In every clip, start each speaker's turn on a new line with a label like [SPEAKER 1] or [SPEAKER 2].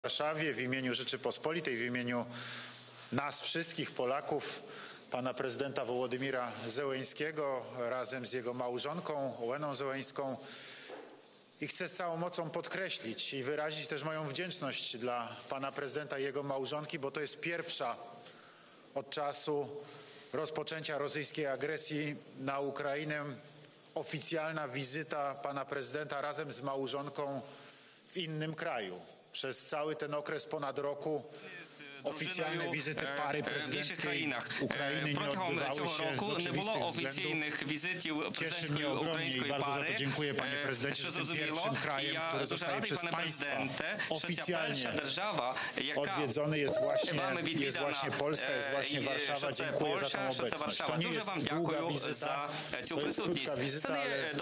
[SPEAKER 1] W Warszawie w imieniu Rzeczypospolitej, w imieniu nas wszystkich Polaków, pana prezydenta Wołodymira Zełeńskiego razem z jego małżonką Oleną Zełeńską i chcę z całą mocą podkreślić i wyrazić też moją wdzięczność dla pana prezydenta i jego małżonki, bo to jest pierwsza od czasu rozpoczęcia rosyjskiej agresji na Ukrainę oficjalna wizyta pana prezydenta razem z małżonką w innym kraju. Przez cały ten okres ponad roku oficjalne wizyty pary prezydenckiej Ukrainy nie odbywały się z oczywistych względów. Cieszy mnie ogromnie i bardzo za to dziękuję, panie prezydencie, że tym pierwszym krajem, który zostaje przez państwa oficjalnie odwiedzony jest właśnie Polska, jest właśnie Warszawa. Dziękuję za tę obecność. To nie jest długa wizyta, to jest krótka wizyta,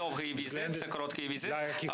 [SPEAKER 1] dla jakich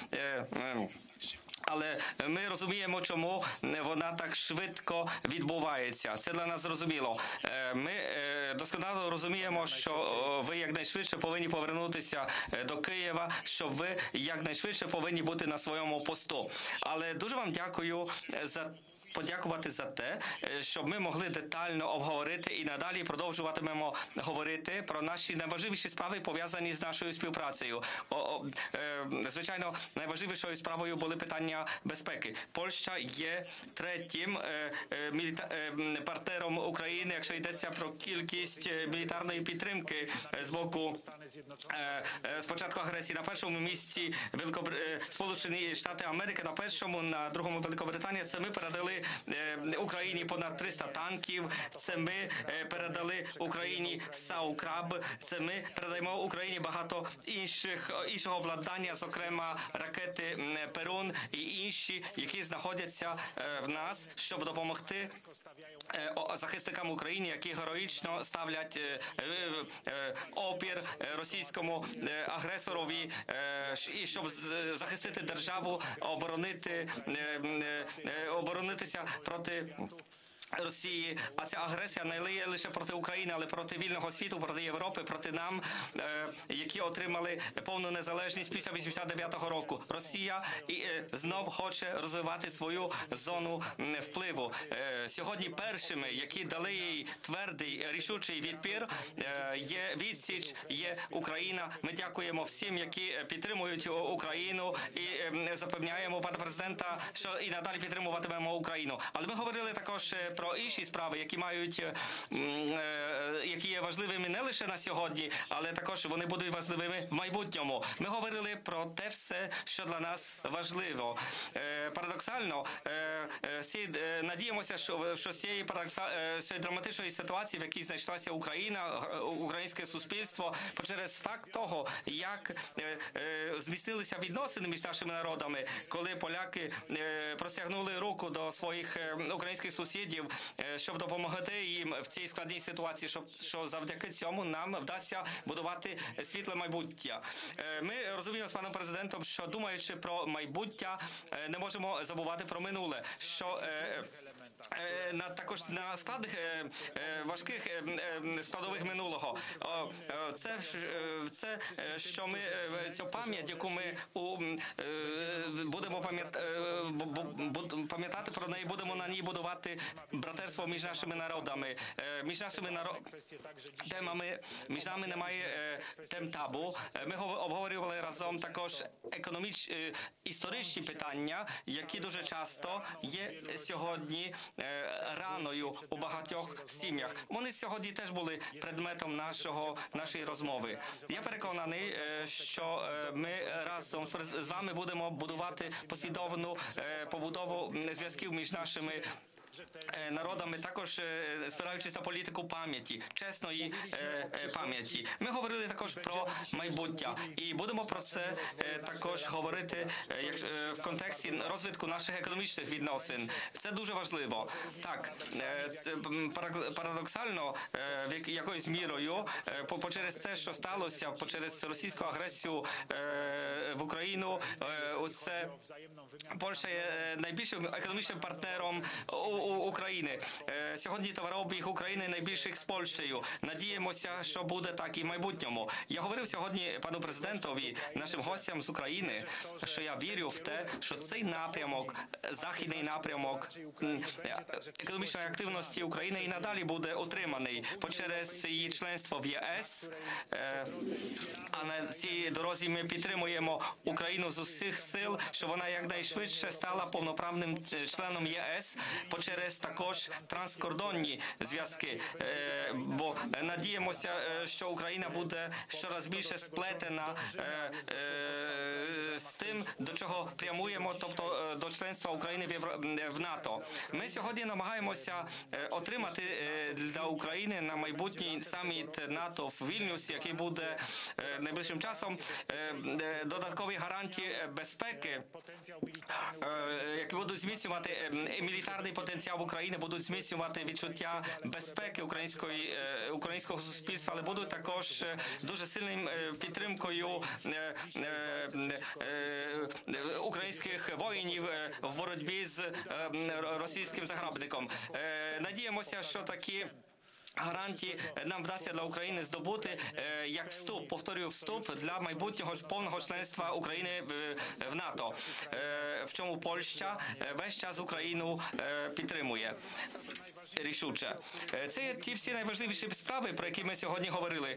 [SPEAKER 2] Але ми розуміємо, чому вона так швидко відбувається. Це для нас зрозуміло. Ми досконало розуміємо, що ви якнайшвидше повинні повернутися до Києва, що ви якнайшвидше повинні бути на своєму посту. Але дуже вам дякую подякувати за те, щоб ми могли детально обговорити і надалі продовжуватимемо говорити про наші найважливіші справи, пов'язані з нашою співпрацею. Звичайно, найважливішою справою були питання безпеки. Польща є третім партнером України, якщо йдеться про кількість мілітарної підтримки з боку спочатку агресії. На першому місці Сполучені Штати Америки, на першому, на другому Великобританія. Це ми передали Україні понад 300 танків, це ми передали Україні САУ-КРАБ, це ми передаємо Україні багато іншого обладнання, зокрема ракети Перун і інші, які знаходяться в нас, щоб допомогти захисникам України, які героїчно ставлять опір російському агресорові, і щоб захистити державу, оборонитися проти Росії, а ця агресія не є лише проти України, але проти вільного світу, проти Європи, проти нам, які отримали повну незалежність після 89-го року. Росія знов хоче розвивати свою зону впливу. Сьогодні першими, які дали їй твердий, рішучий відпір, є відсіч, є Україна. Ми дякуємо всім, які підтримують Україну і запевняємо пана президента, що і надалі підтримуватимемо Україну. Але ми говорили також про інші справи, які є важливими не лише на сьогодні, але також вони будуть важливими в майбутньому. Ми говорили про те все, що для нас важливо. Парадоксально, надіємося, що з цієї драматичної ситуації, в якій знайшлася Україна, українське суспільство, через факт того, як зміцнилися відносини між нашими народами, коли поляки простягнули руку до своїх українських сусідів, щоб допомогти їм в цій складній ситуації, що завдяки цьому нам вдасться будувати світле майбуття. Ми розуміємо з паном президентом, що думаючи про майбуття, не можемо забувати про минуле, що також на складних важких складових минулого. Це що ми цю пам'ять, яку ми будемо пам'ятати про неї, будемо на ній будувати братерство між нашими народами, темами, між нами немає тем табу. Ми обговорювали разом також історичні питання, які дуже часто є сьогодні раною у багатьох сім'ях. Вони сьогодні теж були предметом нашої розмови. Я переконаний, що ми разом з вами будемо будувати послідовну побудову зв'язків між нашими народами, також спираючись на політику пам'яті, чесної пам'яті. Ми говорили також про майбуття і будемо про це також говорити в контексті розвитку наших економічних відносин. Це дуже важливо. Так, парадоксально, якоюсь мірою, через це, що сталося, через російську агресію в Україну, Польща є найбільшим економічним партнером України. Сьогодні товарообіг України найбільший з Польщею. Надіємося, що буде так і в майбутньому. Я говорив сьогодні пану президентові, нашим гостям з України, що я вірю в те, що цей напрямок, західний напрямок економічної активності України і надалі буде утриманий через її членство в ЄС. А на цій дорозі ми підтримуємо Україну з усіх сил, щоб вона якнайшвидше стала повноправним членом ЄС, через також транскордонні зв'язки. Бо надіємося, що Україна буде щораз більше сплетена з тим, до чого прямуємо, тобто до членства України в НАТО. Ми сьогодні намагаємося отримати для України на майбутній саміт НАТО в Вільнюсі, який буде найближчим часом, додаткові гарантії безпеки, які будуть зміцнювати мілітарний потенціал України, будуть зміцнювати відчуття безпеки українського суспільства, але будуть також дуже сильним підтримкою українських воїнів в боротьбі з російським загарбником. Надіємося, що такі гарантії нам вдасться для України здобути як вступ, повторюю, вступ для майбутнього повного членства України в НАТО, в чому Польща весь час Україну підтримує рішуче. Це є ті всі найважливіші справи, про які ми сьогодні говорили.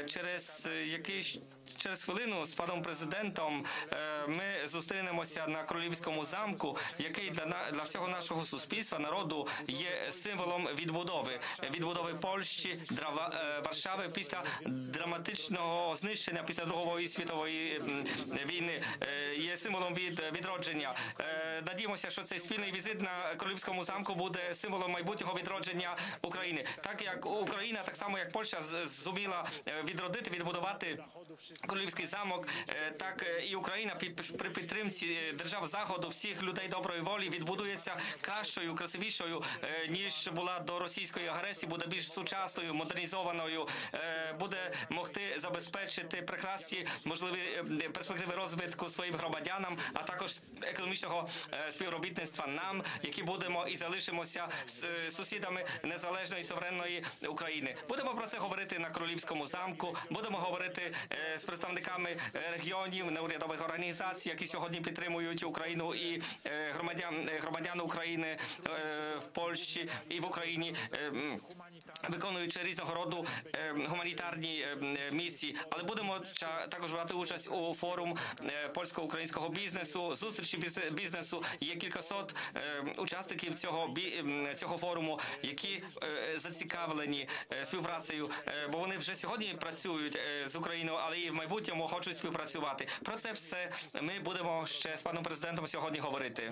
[SPEAKER 2] Через хвилину з паном президентом ми зустрінемося на Королівському замку, який для всього нашого суспільства, народу, є символом відбудови Польщі, Варшави після драматичного знищення, після Другої світової війни, є символом відродження. Надіємося, що цей спільний візит на Королівському замку буде символом майбутнього відродження України. Так як Україна, так само як Польща, зуміла відбудувати Королівський замок, так і Україна при підтримці держав Заходу, всіх людей доброї волі відбудується кращою, красивішою, ніж була до російської агресії, буде більш сучасною, модернізованою, буде могти забезпечити прекрасні можливі перспективи розвитку своїм громадянам, а також економічного співробітництва нам, які будемо і залишимося з сусідами незалежної суверенної України. Будемо про це говорити на Королівському замку, будемо говорити з представниками регіонів, неурядових організацій, які сьогодні підтримують Україну, і громадян України в Польщі і в Україні, виконуючи різного роду гуманітарні місії. Але будемо також брати участь у форум польсько-українського бізнесу, зустрічі бізнесу. Є кількасот учасників цього форуму, які зацікавлені співпрацею, бо вони вже сьогодні працюють з Україною, але і в майбутньому хочуть співпрацювати. Про це все ми будемо ще з паном президентом сьогодні говорити.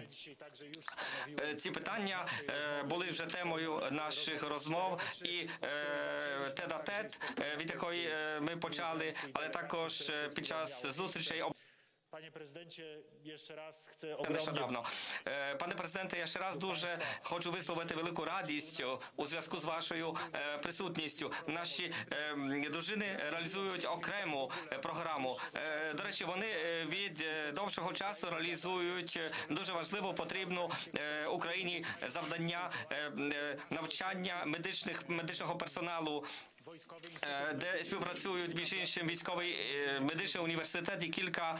[SPEAKER 2] Ці питання були вже темою наших розмов і тет-а-тет, від якої ми почали, але також під час зустрічей.
[SPEAKER 1] Panie prezydencie, jeszcze raz chcę
[SPEAKER 2] Нещодавно. Пане президенте, я ще раз дуже хочу висловити велику радість у зв'язку з вашою присутністю. Наші дружини реалізують окрему програму. До речі, вони від довшого часу реалізують дуже важливу, потрібну Україні завдання навчання медичного персоналу, де співпрацюють між іншим військовий медичний університет і кілька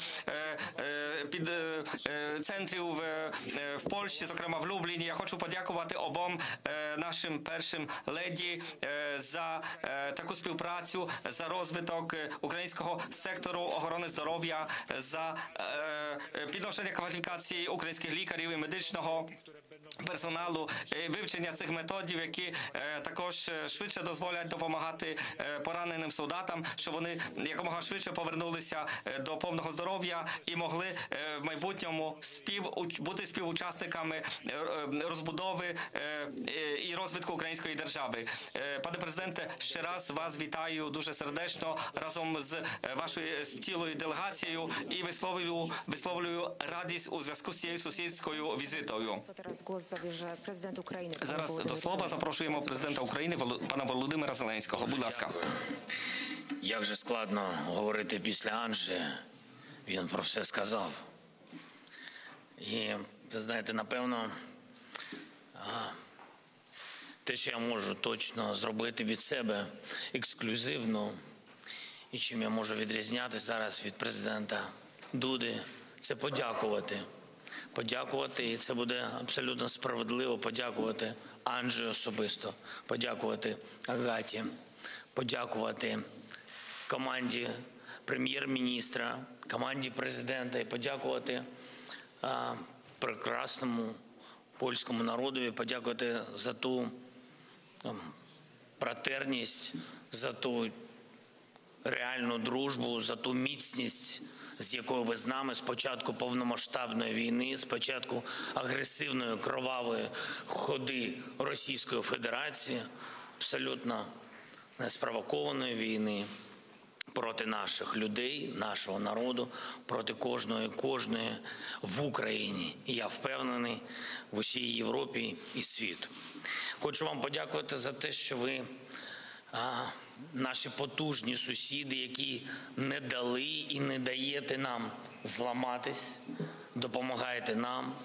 [SPEAKER 2] центрів в Польщі, зокрема в Любліні. Я хочу подякувати обом нашим першим леді за таку співпрацю, за розвиток українського сектору охорони здоров'я, за підношення кваліфікації українських лікарів і медичного персоналу, вивчення цих методів, які також швидше дозволять допомагати пораненим солдатам, щоб вони якомога швидше повернулися до повного здоров'я і могли в майбутньому бути співучасниками розбудови і розвитку української держави. Пане президенте, ще раз вас вітаю дуже сердечно разом з вашою цілою делегацією і висловлюю радість у зв'язку з цією сусідською візитою. Зараз до слова запрошуємо президента України пана Володимира Зеленського. Будь ласка.
[SPEAKER 3] Як же складно говорити після Анжі. Він про все сказав. І, ви знаєте, напевно, Те, що я можу точно зробити від себе ексклюзивно, і чим я можу відрізнятися зараз від президента Дуди, це подякувати. Подякувати, і це буде абсолютно справедливо, подякувати Анджі особисто, подякувати Агаті, подякувати команді прем'єр-міністра, команді президента і подякувати прекрасному польському народові, подякувати за ту братерність, за ту реальну дружбу, за ту міцність, з якою ви з нами з початку повномасштабної війни, з початку агресивної, кровавої ходи Російської Федерації, абсолютно неспровокованої війни проти наших людей, нашого народу, проти кожної в Україні. І я впевнений, в усій Європі і світу. Хочу вам подякувати за те, що ви наші потужні сусіди, які не дали і не даєте нам зламатись, допомагаєте нам.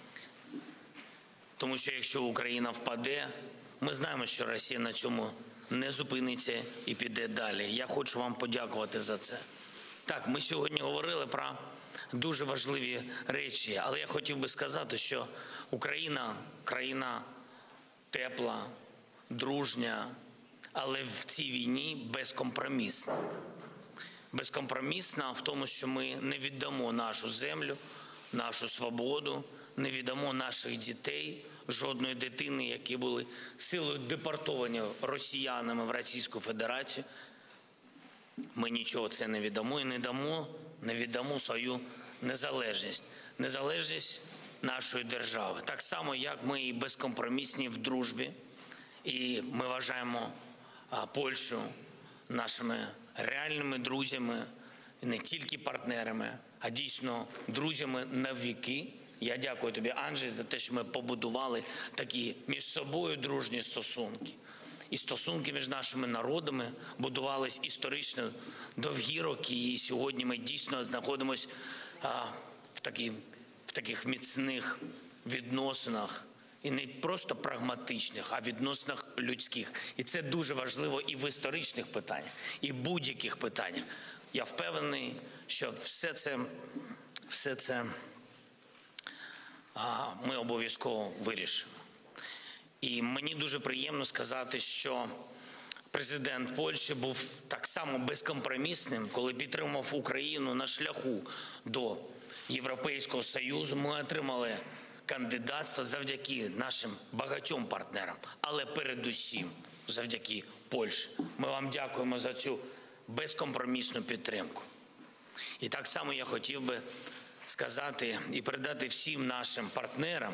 [SPEAKER 3] Тому що якщо Україна впаде, ми знаємо, що Росія на цьому не зупиниться і піде далі. Я хочу вам подякувати за це. Так, ми сьогодні говорили про дуже важливі речі, але я хотів би сказати, що Україна – країна тепла, дружня, але в цій війні безкомпромісна. Безкомпромісна в тому, що ми не віддамо нашу землю, нашу свободу, не віддамо наших дітей, жодної дитини, які були силою депортовані росіянами в Російську Федерацію. Ми нічого це не віддамо і не віддамо свою незалежність. Незалежність нашої держави. Так само, як ми і безкомпромісні в дружбі. І ми вважаємо Польщу нашими реальними друзями, не тільки партнерами, а дійсно друзями на віки. Я дякую тобі, Анджей, за те, що ми побудували такі між собою дружні стосунки. І стосунки між нашими народами будувались історично довгі роки. І сьогодні ми дійсно знаходимося в таких міцних відносинах. І не просто прагматичних, а відносинах людських. І це дуже важливо і в історичних питаннях, і в будь-яких питаннях. Я впевнений, що все це ми обов'язково вирішимо. І мені дуже приємно сказати, що президент Польщі був так само безкомпромісним, коли підтримав Україну на шляху до Європейського Союзу. Ми отримали кандидатство завдяки нашим багатьом партнерам, але передусім завдяки Польщі. Ми вам дякуємо за цю безкомпромісну підтримку. І так само я хотів би сказати і передати всім нашим партнерам,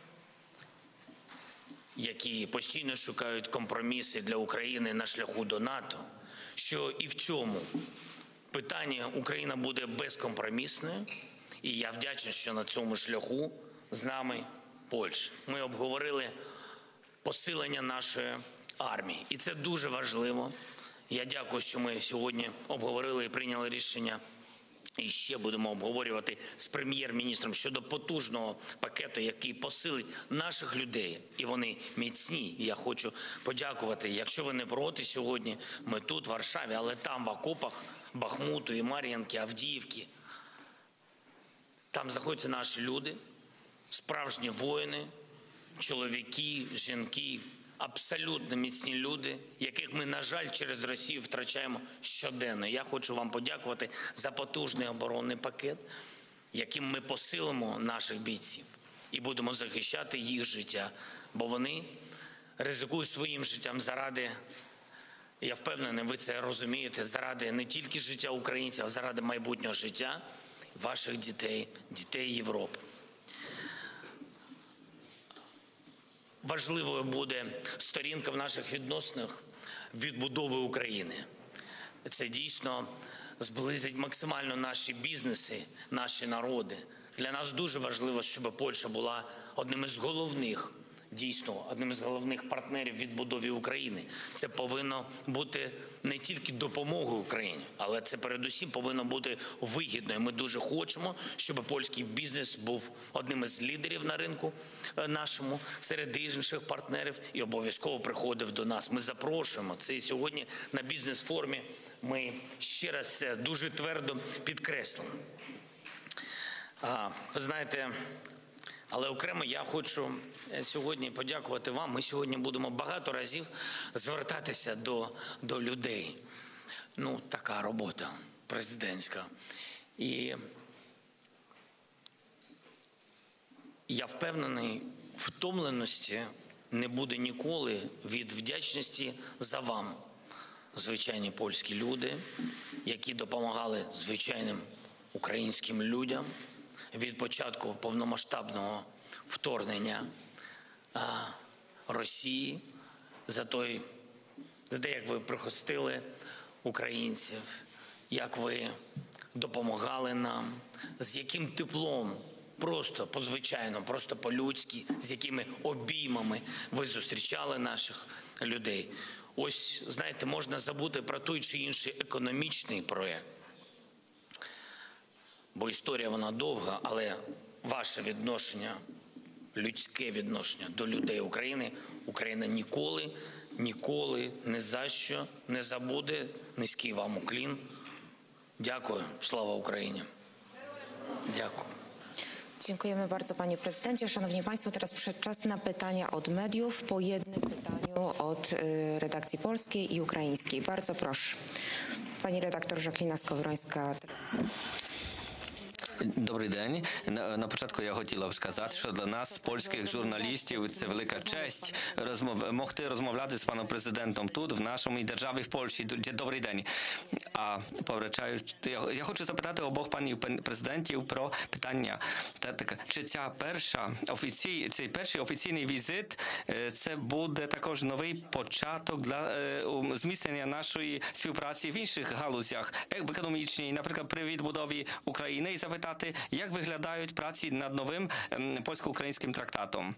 [SPEAKER 3] які постійно шукають компроміси для України на шляху до НАТО, що і в цьому питанні Україна буде безкомпромісною. І я вдячний, що на цьому шляху з нами Польща. Ми обговорили посилення нашої армії. І це дуже важливо. Я дякую, що ми сьогодні обговорили і прийняли рішення. І ще будемо обговорювати з прем'єр-міністром щодо потужного пакету, який посилить наших людей. І вони міцні. І я хочу подякувати. Якщо ви не проти сьогодні, ми тут, в Варшаві, але там в окопах Бахмуту і Мар'їнки, Авдіївки. Там знаходяться наші люди, справжні воїни, чоловіки, жінки, абсолютно міцні люди, яких ми, на жаль, через Росію втрачаємо щоденно. Я хочу вам подякувати за потужний оборонний пакет, яким ми посилимо наших бійців і будемо захищати їх життя, бо вони ризикують своїм життям заради, я впевнений, ви це розумієте, заради не тільки життя українців, а заради майбутнього життя ваших дітей, дітей Європи. Важливою буде сторінка в наших відносинах відбудови України. Це дійсно зблизить максимально наші бізнеси, наші народи. Для нас дуже важливо, щоб Польща була одним із головних дійсно одним з головних партнерів в відбудові України. Це повинно бути не тільки допомогою Україні, але це передусім повинно бути вигідно. І ми дуже хочемо, щоб польський бізнес був одним із лідерів на ринку нашому, серед інших партнерів, і обов'язково приходив до нас. Ми запрошуємо. Це і сьогодні на бізнес-форумі ми ще раз це дуже твердо підкреслимо. Ви знаєте, але окремо я хочу сьогодні подякувати вам. Ми сьогодні будемо багато разів звертатися до людей. Ну, така робота президентська. І я впевнений, втомленості не буде ніколи від вдячності за вам, звичайні польські люди, які допомагали звичайним українським людям від початку повномасштабного вторгнення Росії, за те, як ви прихистили українців, як ви допомагали нам, з яким теплом, просто по-звичайно, просто по-людськи, з якими обіймами ви зустрічали наших людей. Ось, знаєте, можна забути про той чи інший економічний проєкт, бо історія вона довга, але ваше відношення, людське відношення до людей України, Україна ніколи, ні за що не забуде. Низький вам уклін. Dякую. Слава Україні. Дякую.
[SPEAKER 4] Dziękujemy bardzo, panie prezydencie. Szanowni państwo, teraz przyszedł czas na pytania od mediów. Po jednym pytaniu od redakcji polskiej i ukraińskiej. Bardzo proszę. Pani redaktor Жакліна Сковоронська.
[SPEAKER 5] Добрий день. На початку я хотіла б сказати, що для нас, польських журналістів, це велика честь могти розмовляти з паном президентом тут, в нашому державі, в Польщі. Добрий день. А повертаючи, я хочу запитати обох панів президентів про питання. Чи цей перший офіційний візит, це буде також новий початок для зміцнення нашої співпраці в інших галузях, в економічній, наприклад, при відбудові України, і запитати, як виглядають праці над новим польсько-українським трактатом?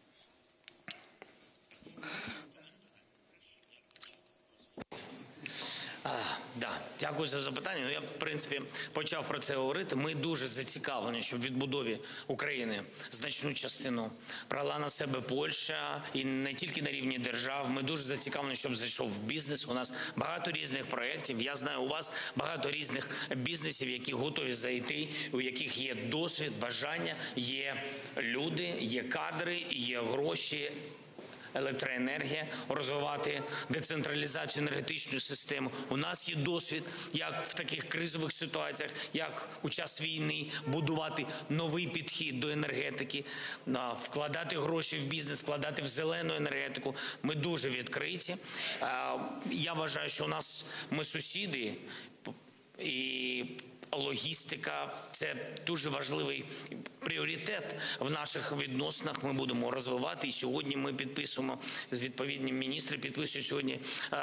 [SPEAKER 3] Дякую за запитання. Я, в принципі, почав про це говорити. Ми дуже зацікавлені, щоб в відбудові України значну частину брала на себе Польща, і не тільки на рівні держав. Ми дуже зацікавлені, щоб зайшов бізнес. У нас багато різних проєктів. Я знаю, у вас багато різних бізнесів, які готові зайти, у яких є досвід, бажання, є люди, є кадри, є гроші, електроенергія, розвивати децентралізацію, енергетичну систему. У нас є досвід, як в таких кризових ситуаціях, як у час війни, будувати новий підхід до енергетики, вкладати гроші в бізнес, вкладати в зелену енергетику. Ми дуже відкриті. Я вважаю, що ми сусіди, і логістика – це дуже важливий пріоритет в наших відносинах. Ми будемо розвивати. І сьогодні ми підписуємо, відповідні міністри підписують сьогодні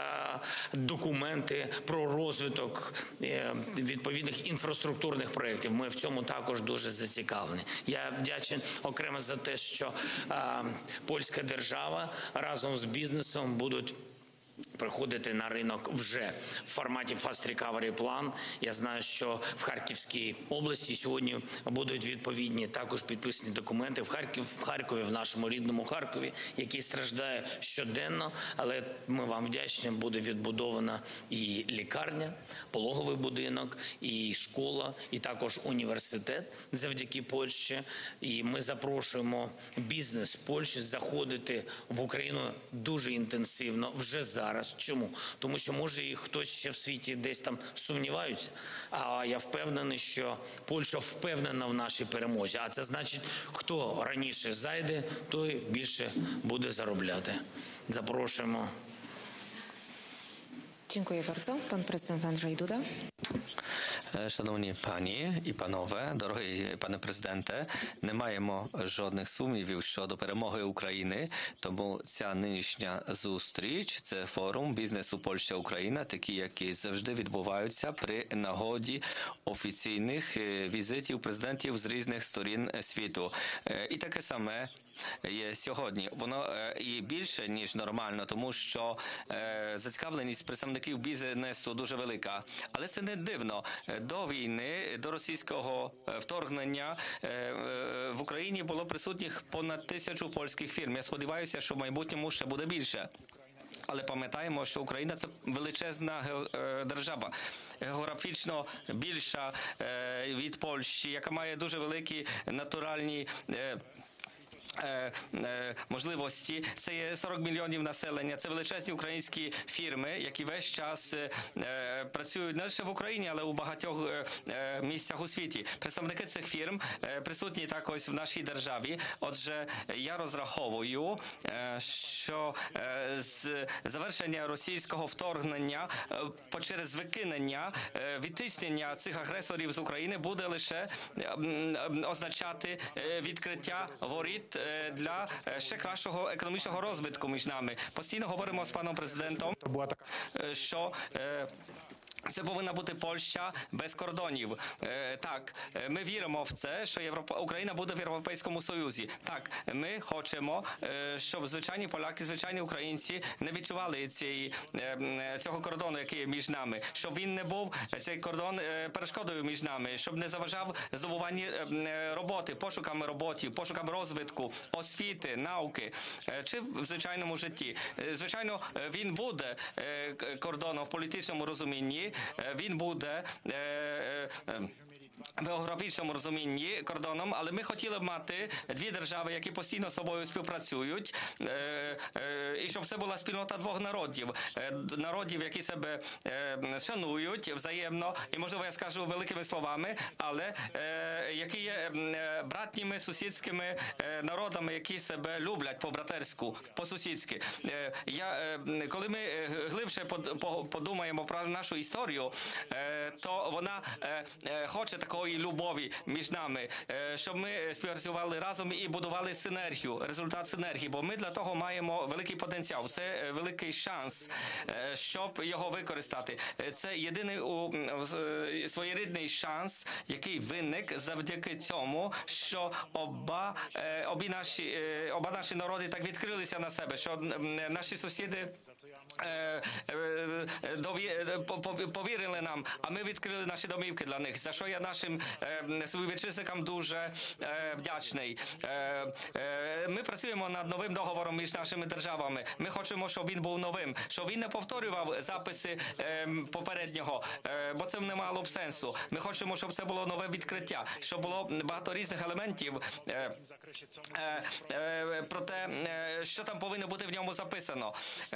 [SPEAKER 3] документи про розвиток відповідних інфраструктурних проєктів. Ми в цьому також дуже зацікавлені. Я вдячний окремо за те, що польська держава разом з бізнесом будуть приходити на ринок вже в форматі Fast Recovery Plan. Я знаю, що в Харківській області сьогодні будуть відповідні також підписані документи. В Харкові, в нашому рідному Харкові, який страждає щоденно, але ми вам вдячні, буде відбудована і лікарня, пологовий будинок, і школа, і також університет завдяки Польщі. І ми запрошуємо бізнес Польщі заходити в Україну дуже інтенсивно вже зараз. Чому? Тому що, може, і хтось ще в світі десь там сумніваються, а я впевнений, що Польща впевнена в нашій перемозі. А це значить, хто раніше зайде, той більше буде заробляти. Запрошуємо.
[SPEAKER 4] Dziękuję bardzo. Pan prezydent Andrzej Duda.
[SPEAKER 5] Шановні пані і панове, дорогий пане президенте, не маємо жодних сумнівів щодо перемоги України, тому ця нинішня зустріч – це форум бізнесу Польща-Україна, такі, які завжди відбуваються при нагоді офіційних візитів президентів з різних сторін світу. І таке саме є сьогодні. Воно і більше, ніж нормально, тому що зацікавленість представників бізнесу дуже велика. Але це не дивно. До війни, до російського вторгнення в Україні було присутніх понад 1000 польських фірм. Я сподіваюся, що в майбутньому ще буде більше. Але пам'ятаємо, що Україна – це величезна держава, географічно більша від Польщі, яка має дуже великі натуральні можливості. Це є 40 мільйонів населення, це величезні українські фірми, які весь час працюють не лише в Україні, але у багатьох місцях у світі. Представники цих фірм присутні також в нашій державі. Отже, я розраховую, що з завершення російського вторгнення через викинення, відтиснення цих агресорів з України буде лише означати відкриття воріт для ще кращого економічного розвитку між нами. Постійно говоримо з паном президентом, що це повинна бути Польща без кордонів. Так, ми віримо в це, що Україна буде в Європейському Союзі. Так, ми хочемо, щоб звичайні поляки, звичайні українці не відчували цього кордону, який є між нами. Щоб він не був, цей кордон, перешкодою між нами. Щоб не заважав здобуванні роботи, пошукам роботи, пошукам розвитку, освіти, науки чи в звичайному житті. Звичайно, він буде кордоном в політичному розумінні, він буде в географічному розумінні кордоном, але ми хотіли б мати дві держави, які постійно з собою співпрацюють, і щоб це була спільнота двох народів, які себе шанують взаємно, і, можливо, я скажу великими словами, але які є братніми, сусідськими народами, які себе люблять по-братерську, по-сусідськи. Коли ми глибше подумаємо про нашу історію, то вона хоче такої любові між нами, щоб ми співпрацювали разом і будували синергію, результат синергії, бо ми для того маємо великий потенціал, це великий шанс, щоб його використати. Це єдиний своєрідний шанс, який виник завдяки цьому, що оба наші народи так відкрилися на себе, що наші сусіди повірили нам, а ми відкрили наші домівки для них, за що я нашим співвітчизникам дуже вдячний. Ми працюємо над новим договором між нашими державами. Ми хочемо, щоб він був новим, щоб він не повторював записи попереднього, бо це не мало б сенсу. Ми хочемо, щоб це було нове відкриття, щоб було багато різних елементів про те, що там повинно бути в ньому записано.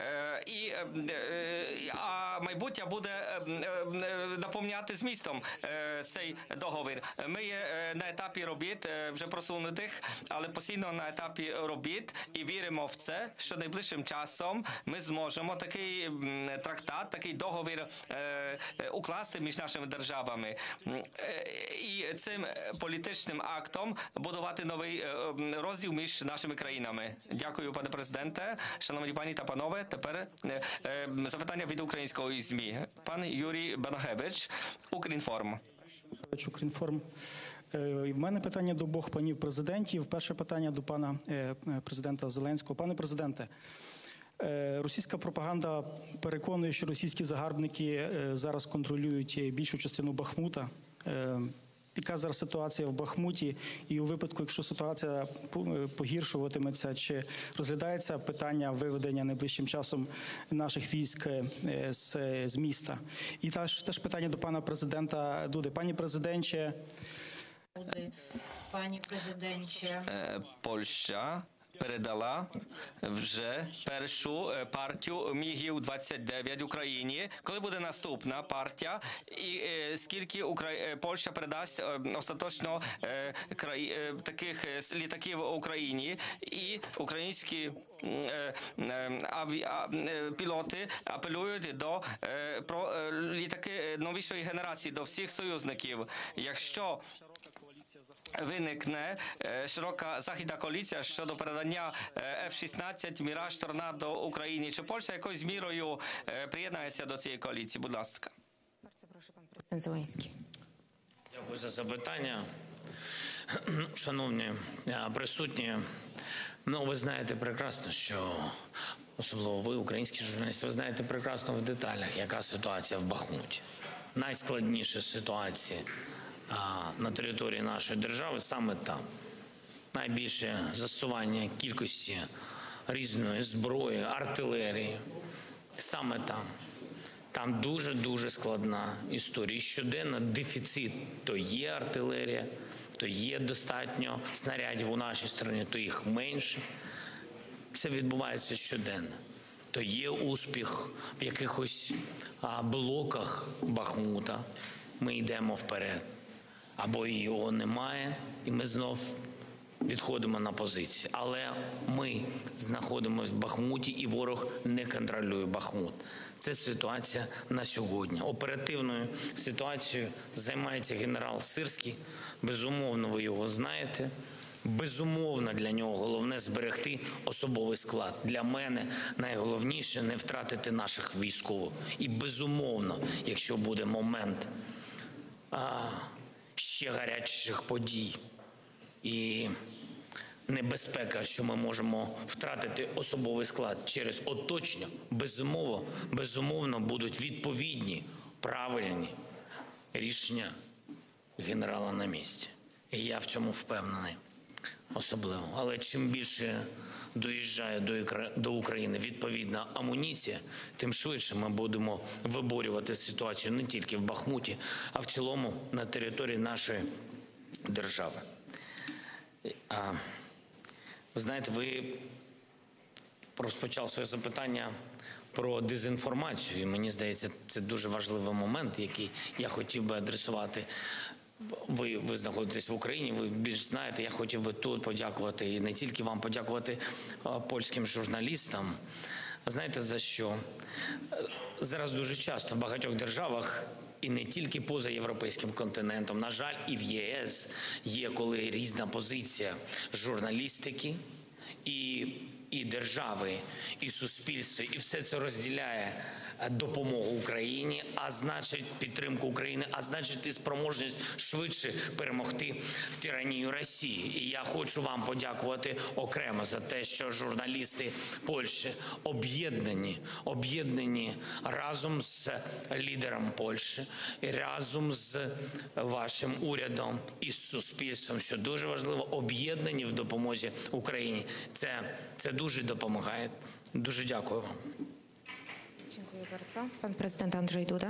[SPEAKER 5] А майбуття буде наповняти змістом цей договір. Ми є на етапі робіт, вже просунутих, але постійно на етапі робіт і віримо в це, що найближчим часом ми зможемо такий трактат, такий договір укласти між нашими державами. І цим політичним актом будувати новий розділ між нашими країнами. Дякую, пане президенте. Шановні пані та панове, тепер запитання від української ЗМІ. Пан Юрій Банахевич, Укрінформ.
[SPEAKER 6] Укрінформ. В мене питання до обох панів президентів. Перше питання до пана президента Зеленського. Пане президенте, російська пропаганда переконує, що російські загарбники зараз контролюють більшу частину Бахмута. Яка зараз ситуація в Бахмуті? І у випадку, якщо ситуація погіршуватиметься, чи розглядається питання виведення найближчим часом наших військ з міста? І теж питання до пана президента Дуди. Пані президентче.
[SPEAKER 5] Польща передала вже першу партію МіГів-29 Україні. Коли буде наступна партія і скільки Польща передасть остаточно таких літаків Україні і українські пілоти апелюють про літаки новішої генерації до всіх союзників. Якщо виникне широка західна коаліція щодо передання F-16 Міраж Торнадо Україні, чи Польща якоюсь мірою приєднається до цієї коаліції? Будь ласка.
[SPEAKER 4] Bardzo proszę, pan prezydent Zełański.
[SPEAKER 3] Дякую за запитання. Шановні присутні, ви знаєте прекрасно, що, особливо ви, українські журналісти, ви знаєте прекрасно в деталях, яка ситуація в Бахмуті. Найскладніша ситуація на території нашої держави саме там. Найбільше застосування кількості різної зброї, артилерії саме там. Там дуже-дуже складна історія. І щоденно дефіцит. То є артилерія, то є достатньо снарядів у нашій країні, то їх менше. Це відбувається щоденно. То є успіх в якихось блоках Бахмута. Ми йдемо вперед. Або його немає, і ми знов відходимо на позиції. Але ми знаходимося в Бахмуті, і ворог не контролює Бахмут. Це ситуація на сьогодні. Оперативною ситуацією займається генерал Сирський. Безумовно, ви його знаєте. Безумовно, для нього головне зберегти особовий склад. Для мене найголовніше не втратити наших військових. І безумовно, якщо буде момент ще гарячих подій і небезпека, що ми можемо втратити особовий склад через оточення, безумовно будуть відповідні, правильні рішення генерала на місці. І я в цьому впевнений особливо. Але чим більше доїжджає до України відповідна амуніція, тим швидше ми будемо виборювати ситуацію не тільки в Бахмуті, а в цілому на території нашої держави. Ви знаєте, ви розпочали своє запитання про дезінформацію. І мені здається, це дуже важливий момент, який я хотів би адресувати. Ви знаходитесь в Україні, ви більш знаєте, я хотів би тут подякувати, і не тільки вам подякувати польським журналістам. Знаєте за що? Зараз дуже часто в багатьох державах, і не тільки поза європейським континентом, на жаль, і в ЄС є коли різна позиція журналістики і держави, і суспільства, і все це розділяє допомогу Україні, а значить підтримку України, а значить і спроможність швидше перемогти тиранію Росії. І я хочу вам подякувати окремо за те, що журналісти Польщі об'єднані разом з лідером Польщі, і разом з вашим урядом і з суспільством, що дуже важливо, об'єднані в допомозі Україні. Це дуже допомагає. Дуже дякую вам.
[SPEAKER 4] Dziękuję bardzo. Pan prezydent Andrzej Duda.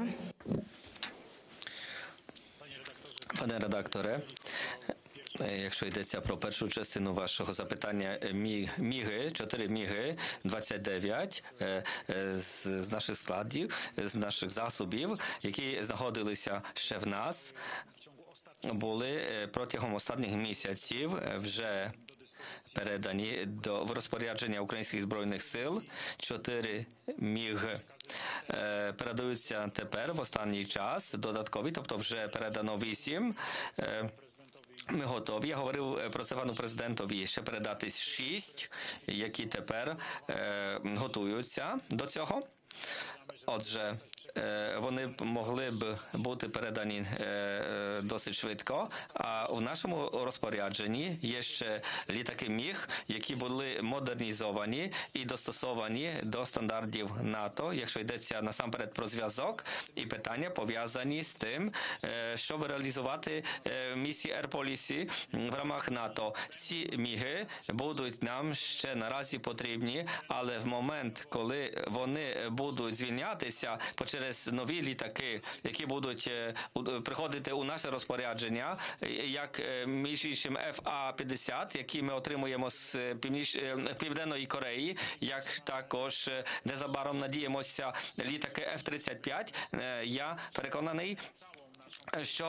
[SPEAKER 5] Пане редакторе, якщо йдеться про першу частину вашого запитання, МіГи, 4 МіГи-29 з наших складів, з наших засобів, які знаходилися ще в нас, були протягом останніх місяців вже передані в розпорядження Українських Збройних Сил. 4 МіГ передаються тепер в останній час додаткові, тобто вже передано 8. Ми готові. Я говорив про це пану президентові, ще передати 6, які тепер готуються до цього. Отже, вони могли б бути передані досить швидко, а в нашому розпорядженні є ще літаки МіГ, які були модернізовані і достосовані до стандартів НАТО, якщо йдеться насамперед про зв'язок і питання пов'язані з тим, щоб реалізувати місії Air Policy в рамах НАТО. Ці МіГи будуть нам ще наразі потрібні, але в момент, коли вони будуть звільнятися по черзі через нові літаки, які будуть приходити у наше розпорядження, як між іншим FA-50, які ми отримуємо з Південної Кореї, як також незабаром надіємося літаки F-35. Я переконаний, що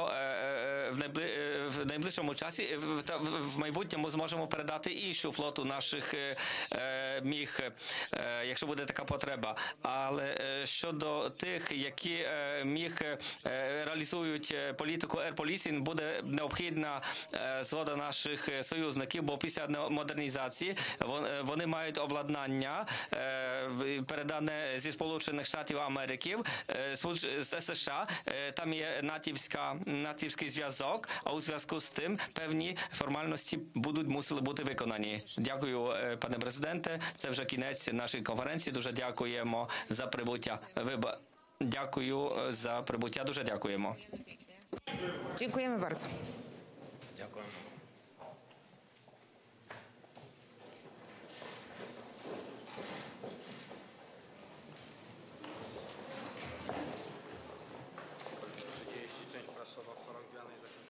[SPEAKER 5] в найближчому часі, в майбутньому зможемо передати іншу флоту наших міг, якщо буде така потреба. Але щодо тих, які міг реалізують політику Air Policing, буде необхідна згода наших союзників, бо після модернізації вони мають обладнання, передане зі Сполучених Штатів Америки, з США, там є натівський зв'язок, а у зв'язку з тим певні формальності мусили бути виконані. Дякую, пане президенте. Це вже кінець нашої конференції. Дуже дякуємо за прибуття. Дякую за прибуття. Дуже дякуємо.
[SPEAKER 4] Dziękujemy bardzo.
[SPEAKER 3] Дякую.